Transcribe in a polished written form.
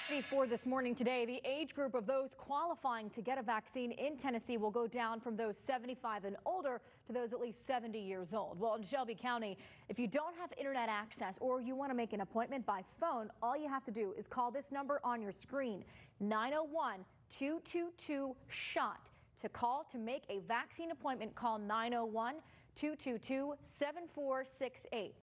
For this morning today, the age group of those qualifying to get a vaccine in Tennessee will go down from those 75 and older to those at least 70 years old. Well, in Shelby County, if you don't have internet access or you want to make an appointment by phone, all you have to do is call this number on your screen, 901-222-SHOT. To call to make a vaccine appointment, call 901-222-7468.